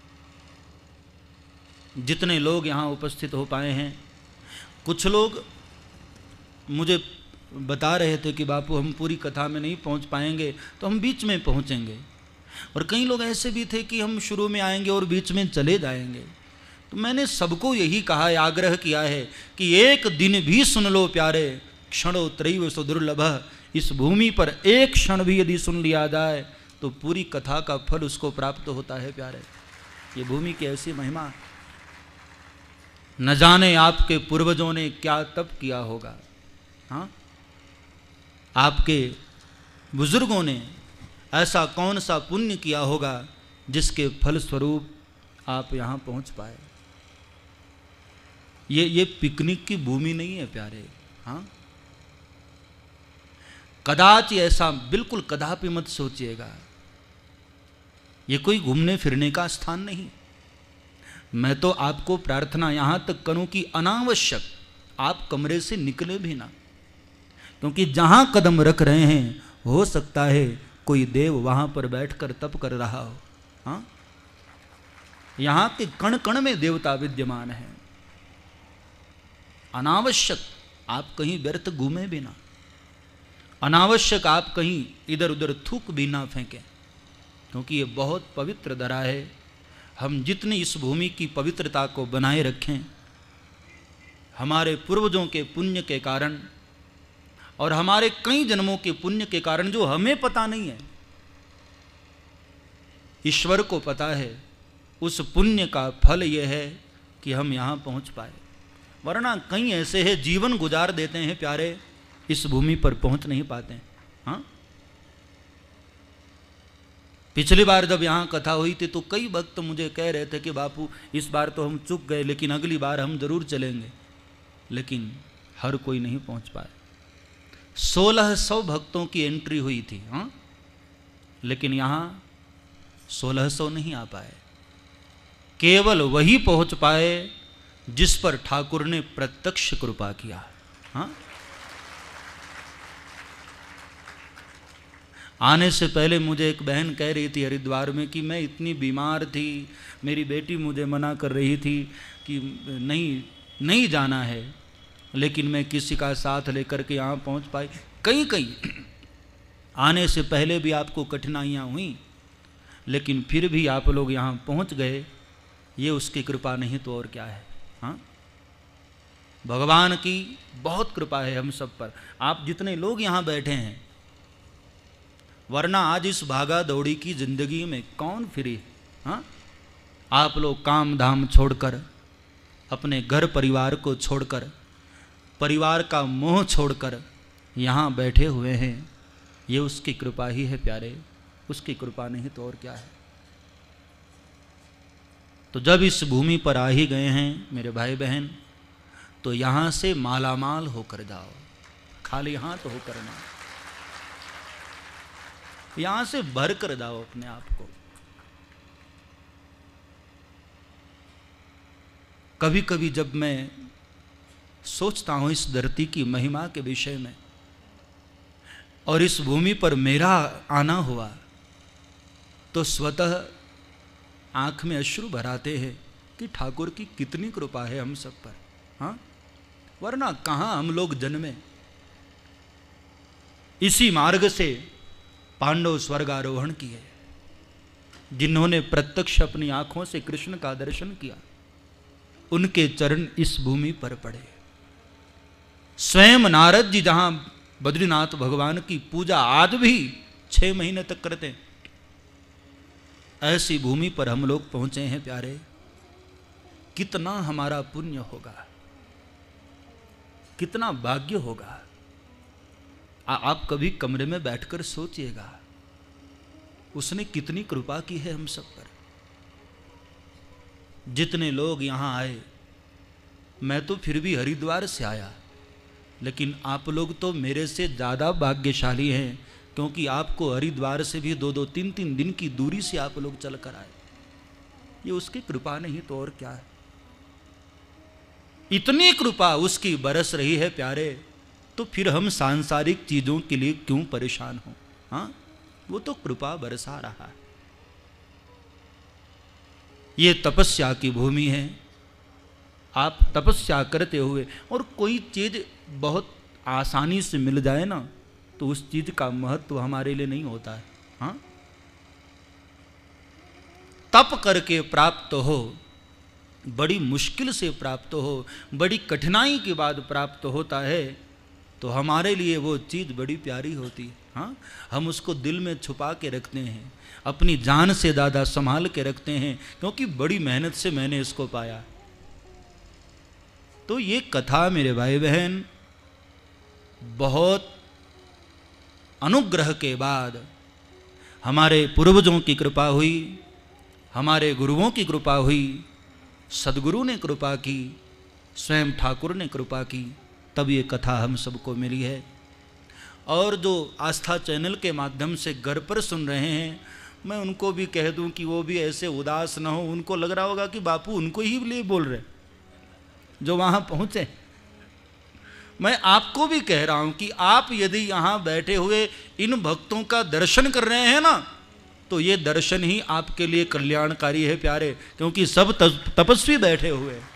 जितने लोग यहाँ उपस्थित हो पाए हैं, कुछ लोग मुझे बता रहे थे कि बापू हम पूरी कथा में नहीं पहुँच पाएंगे, तो हम बीच में पहुँचेंगे। और कई लोग ऐसे भी थे कि हम शुरू में आएंगे और बीच में चले जाएंगे। तो मैंने सबको यही कहा, आग्रह किया है कि एक दिन भी सुन लो प्यारे, क्षणोत्रैव सुदुर्लभ। इस भूमि पर एक क्षण भी यदि सुन लिया जाए तो पूरी कथा का फल उसको प्राप्त होता है प्यारे। ये भूमि की ऐसी महिमा, न जाने आपके पूर्वजों ने क्या तप किया होगा, हाँ, आपके बुजुर्गों ने ऐसा कौन सा पुण्य किया होगा जिसके फल स्वरूप आप यहाँ पहुँच पाए। ये ये पिकनिक की भूमि नहीं है प्यारे। हाँ, कदाच ऐसा बिल्कुल कदापि मत सोचिएगा, ये कोई घूमने फिरने का स्थान नहीं। मैं तो आपको प्रार्थना यहाँ तक करूँ कि अनावश्यक आप कमरे से निकले भी ना, क्योंकि जहाँ कदम रख रहे हैं हो सकता है कोई देव वहाँ पर बैठकर तप कर रहा हो। हाँ, यहाँ के कण कण में देवता विद्यमान है। अनावश्यक आप कहीं व्यर्थ घूमे भी ना, अनावश्यक आप कहीं इधर उधर थूक भी ना फेंकें, क्योंकि ये बहुत पवित्र धरा है। हम जितनी इस भूमि की पवित्रता को बनाए रखें, हमारे पूर्वजों के पुण्य के कारण और हमारे कई जन्मों के पुण्य के कारण, जो हमें पता नहीं है, ईश्वर को पता है, उस पुण्य का फल यह है कि हम यहाँ पहुँच पाए। वरना कई ऐसे हैं जीवन गुजार देते हैं प्यारे, इस भूमि पर पहुँच नहीं पाते हैं। हाँ, पिछली बार जब यहाँ कथा हुई थी तो कई भक्त मुझे कह रहे थे कि बापू इस बार तो हम चूक गए, लेकिन अगली बार हम जरूर चलेंगे। लेकिन हर कोई नहीं पहुँच पाया। सोलह सौ भक्तों की एंट्री हुई थी। हाँ, लेकिन यहाँ सोलह सौ नहीं आ पाए। केवल वही पहुँच पाए जिस पर ठाकुर ने प्रत्यक्ष कृपा किया। हाँ, आने से पहले मुझे एक बहन कह रही थी हरिद्वार में कि मैं इतनी बीमार थी, मेरी बेटी मुझे मना कर रही थी कि नहीं नहीं जाना है, लेकिन मैं किसी का साथ लेकर के यहाँ पहुँच पाई। कहीं कहीं आने से पहले भी आपको कठिनाइयाँ हुई, लेकिन फिर भी आप लोग यहाँ पहुँच गए। ये उसकी कृपा नहीं तो और क्या है। हाँ, भगवान की बहुत कृपा है हम सब पर, आप जितने लोग यहाँ बैठे हैं। वरना आज इस भागा दौड़ी की जिंदगी में कौन फ्री। हाँ, आप लोग काम धाम छोड़कर, अपने घर परिवार को छोड़कर, परिवार का मोह छोड़कर यहाँ बैठे हुए हैं। ये उसकी कृपा ही है प्यारे, उसकी कृपा नहीं तो और क्या है। तो जब इस भूमि पर आ ही गए हैं मेरे भाई बहन, तो यहाँ से मालामाल होकर जाओ, खाली हाथ होकर ना, यहाँ से भर कर जाओ अपने आप को। कभी कभी जब मैं सोचता हूँ इस धरती की महिमा के विषय में, और इस भूमि पर मेरा आना हुआ, तो स्वतः आँख में अश्रु भराते हैं कि ठाकुर की कितनी कृपा है हम सब पर। हाँ, वरना कहाँ हम लोग जन्मे। इसी मार्ग से पांडव स्वर्गारोहण किए, जिन्होंने प्रत्यक्ष अपनी आंखों से कृष्ण का दर्शन किया, उनके चरण इस भूमि पर पड़े। स्वयं नारद जी जहां बद्रीनाथ भगवान की पूजा आज भी छह महीने तक करते हैं, ऐसी भूमि पर हम लोग पहुंचे हैं प्यारे। कितना हमारा पुण्य होगा, कितना भाग्य होगा। आ, आप कभी कमरे में बैठकर सोचिएगा, उसने कितनी कृपा की है हम सब पर। जितने लोग यहाँ आए, मैं तो फिर भी हरिद्वार से आया, लेकिन आप लोग तो मेरे से ज़्यादा भाग्यशाली हैं, क्योंकि आपको हरिद्वार से भी दो दो तीन तीन दिन की दूरी से आप लोग चल कर आए। ये उसकी कृपा नहीं तो और क्या है। इतनी कृपा उसकी बरस रही है प्यारे, तो फिर हम सांसारिक चीज़ों के लिए क्यों परेशान हों। हाँ, वो तो कृपा बरसा रहा है। ये तपस्या की भूमि है। आप तपस्या करते हुए, और कोई चीज़ बहुत आसानी से मिल जाए ना, तो उस चीज़ का महत्व हमारे लिए नहीं होता है। हाँ, तप करके प्राप्त हो, बड़ी मुश्किल से प्राप्त हो, बड़ी कठिनाई के बाद प्राप्त होता है, तो हमारे लिए वो चीज़ बड़ी प्यारी होती है। हाँ, हम उसको दिल में छुपा के रखते हैं, अपनी जान से ज़्यादा संभाल के रखते हैं, क्योंकि बड़ी मेहनत से मैंने इसको पाया। तो ये कथा मेरे भाई बहन बहुत अनुग्रह के बाद हमारे पूर्वजों की कृपा हुई, हमारे गुरुओं की कृपा हुई, सदगुरु ने कृपा की, स्वयं ठाकुर ने कृपा की, तब ये कथा हम सबको मिली है। और जो आस्था चैनल के माध्यम से घर पर सुन रहे हैं, मैं उनको भी कह दूं कि वो भी ऐसे उदास न हो। उनको लग रहा होगा कि बापू उनको ही लिए बोल रहे जो वहाँ पहुँचे। मैं आपको भी कह रहा हूँ कि आप यदि यहाँ बैठे हुए इन भक्तों का दर्शन कर रहे हैं ना, तो ये दर्शन ही आपके लिए कल्याणकारी है प्यारे, क्योंकि सब तपस्वी बैठे हुए हैं।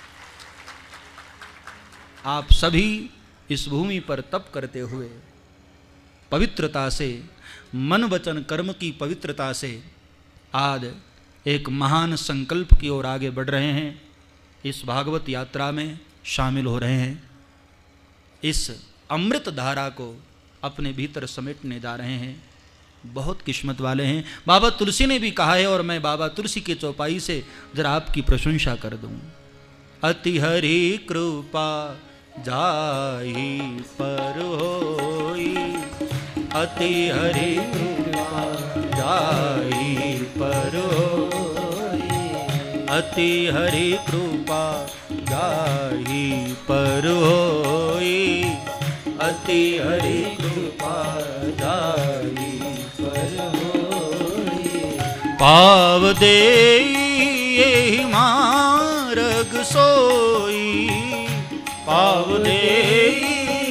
आप सभी इस भूमि पर तप करते हुए पवित्रता से, मन वचन कर्म की पवित्रता से आज एक महान संकल्प की ओर आगे बढ़ रहे हैं। इस भागवत यात्रा में शामिल हो रहे हैं, इस अमृत धारा को अपने भीतर समेटने जा रहे हैं। बहुत किस्मत वाले हैं। बाबा तुलसी ने भी कहा है, और मैं बाबा तुलसी के चौपाई से जरा आपकी प्रशंसा कर दूं। अति हरि कृपा जाहि पर होई, अति हरि कृपा जाहि पर होई, अति हरि कृपा जाहि पर होई, अति हरि कृपा जाहि पर होई। पाव देहि मार्ग सोई, पाव देहि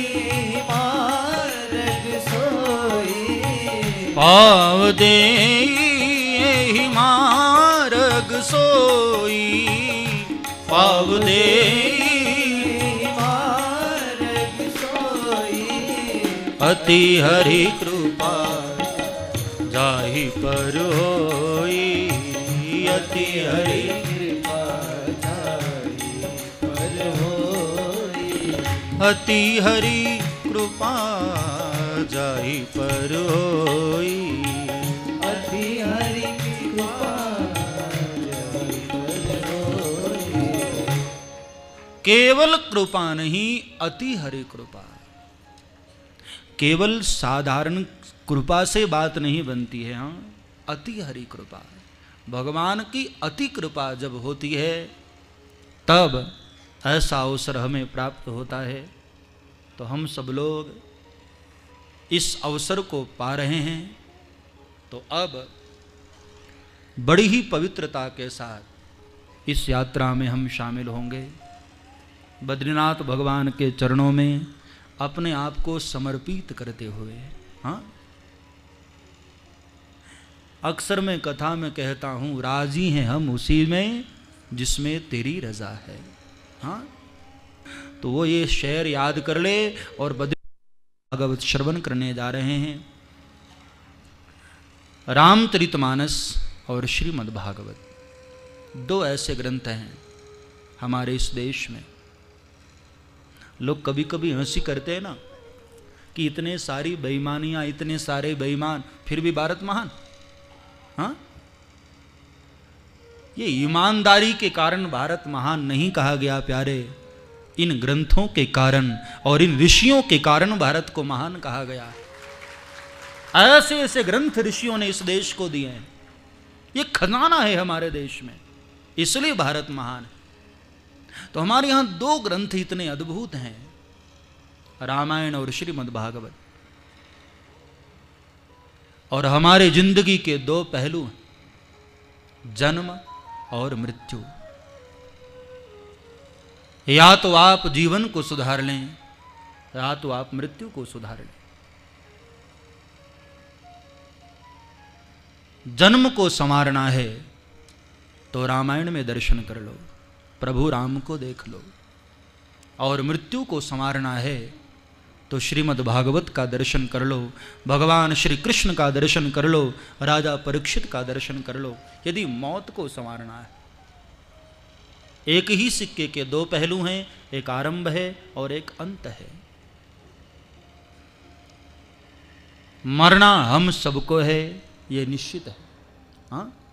मार्ग सोई, पाव देहि मार्ग सोई, पाव देहि मार्ग सोई, अति हरि कृपा जाहि पर होई, अति हरि कृपा जाहि पर होई, अति हरि कृपा जाहि पर होई, अति हरि कृपा जाहि पर होई। केवल कृपा नहीं, अति हरि कृपा। केवल साधारण कृपा से बात नहीं बनती है, हाँ, अति हरि कृपा। भगवान की अति कृपा जब होती है तब ऐसा अवसर हमें प्राप्त होता है। तो हम सब लोग इस अवसर को पा रहे हैं, तो अब बड़ी ही पवित्रता के साथ इस यात्रा में हम शामिल होंगे। बद्रीनाथ भगवान के चरणों में अपने आप को समर्पित करते हुए। हाँ, अक्सर मैं कथा में कहता हूँ, राजी हैं हम उसी में जिसमें तेरी रजा है। हाँ, तो वो ये शेर याद कर ले। और बद्री भागवत श्रवण करने जा रहे हैं। रामचरितमानस और श्रीमद् भागवत दो ऐसे ग्रंथ हैं हमारे इस देश में। लोग कभी कभी हंसी करते हैं ना कि इतने सारी बेईमानियां, इतने सारे बेईमान, फिर भी भारत महान। हाँ, ये ईमानदारी के कारण भारत महान नहीं कहा गया प्यारे, इन ग्रंथों के कारण और इन ऋषियों के कारण भारत को महान कहा गया। ऐसे ऐसे ग्रंथ ऋषियों ने इस देश को दिए हैं। ये खजाना है हमारे देश में, इसलिए भारत महान है। तो हमारे यहां दो ग्रंथ इतने अद्भुत हैं, रामायण और श्रीमद् भागवत। और हमारे जिंदगी के दो पहलू हैं, जन्म और मृत्यु। या तो आप जीवन को सुधार लें, या तो आप मृत्यु को सुधार लें। जन्म को संवारना है तो रामायण में दर्शन कर लो, प्रभु राम को देख लो। और मृत्यु को संवारना है तो श्रीमद् भागवत का दर्शन कर लो, भगवान श्री कृष्ण का दर्शन कर लो, राजा परीक्षित का दर्शन कर लो। यदि मौत को संवारना है, एक ही सिक्के के दो पहलू हैं, एक आरंभ है और एक अंत है। मरना हम सबको है, ये निश्चित है। हाँ,